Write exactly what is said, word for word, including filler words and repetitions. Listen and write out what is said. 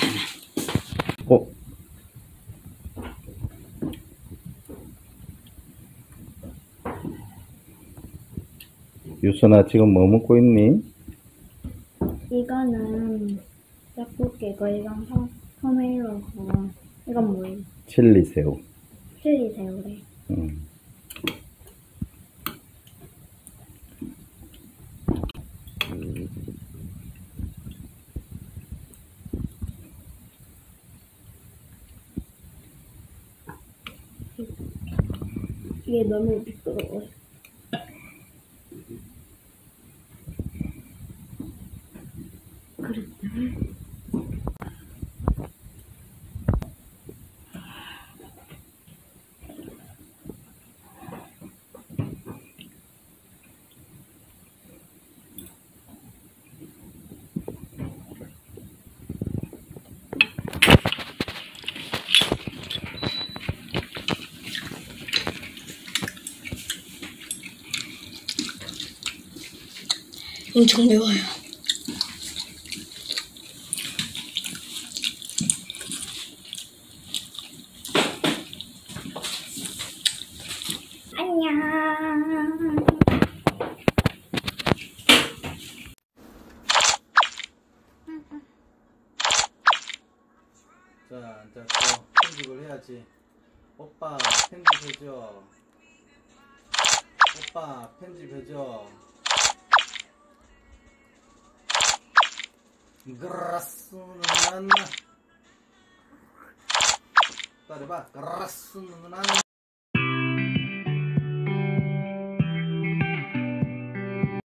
어? 유선아, 지금 뭐 먹고 있니? 이거는 떡볶이고 이건 토, 토메로고 이건 뭐예요? 칠리 새우. 칠리 새우래. 음. 이게 너무 미끄러워요. 그랬다. 엄청 매워요. 안녕. 자, 이제 또 편집을 해야지. 오빠 편집해줘. 오빠 편집해줘. 그라스는 안나. 따라봐. 그라스는 안나.